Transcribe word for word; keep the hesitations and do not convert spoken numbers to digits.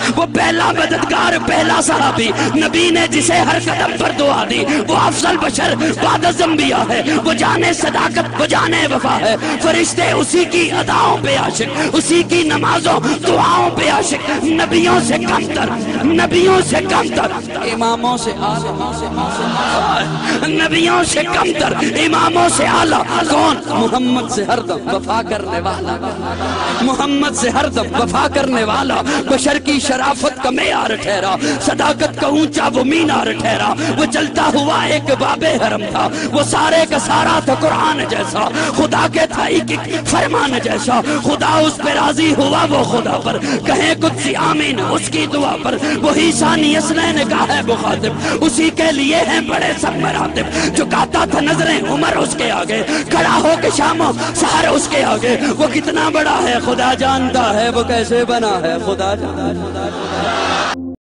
وہ پہلا مددگار، پہلا صحابی، نبی نے جسے ہر قدم پر دعا دی، وہ افضل بشر بعد از انبیاء ہے، وہ جانے صداقت، وہ جانے وفا ہے، فرشتے اسی کی اداؤں پہ عاشق، اسی کی نمازوں دعاؤں پہ عاشق، نبیوں سے کم تر، نبیوں سے کم تر، اماموں سے اعلیٰ، نبیوں سے کم تر، اماموں سے اعلیٰ کون؟ محمد سے ہر دم وفا کرنے والا، محمد سے ہر دم وفا کرنے والا، بشر کی شرافت کا معیار ٹھہرا، صداقت کا اونچا وہ مینار ٹھہرا، وہ چلتا ہوا ایک باب حرم تھا، وہ سارے کا سارا تھا قرآن جیسا، خدا کے تھا ایک ایک فرمان جیسا، خدا اس پہ راضی ہوا وہ خدا پر، کہیں قدسی آمین اس کی دعا پر، وہی ثانی اثنین کا ہے مخاطب، اسی کے لیے ہیں بڑے سب مراتب، جو کہتا تھا نظریں عمر اس کے آگے، کھڑا ہو کے شام و سحر اس کے آگے، وہ کتنا بڑا ہے خدا جانتا ہے، وہ کیسے بنا ہے خدا جانتا ہے۔